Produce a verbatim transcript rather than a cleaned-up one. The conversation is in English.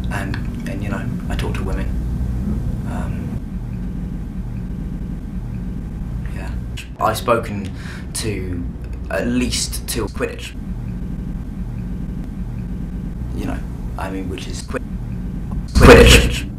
and and you know, I talk to women. Um, yeah, I've spoken to at least two Quidditch. You know, I mean, which is Quidditch.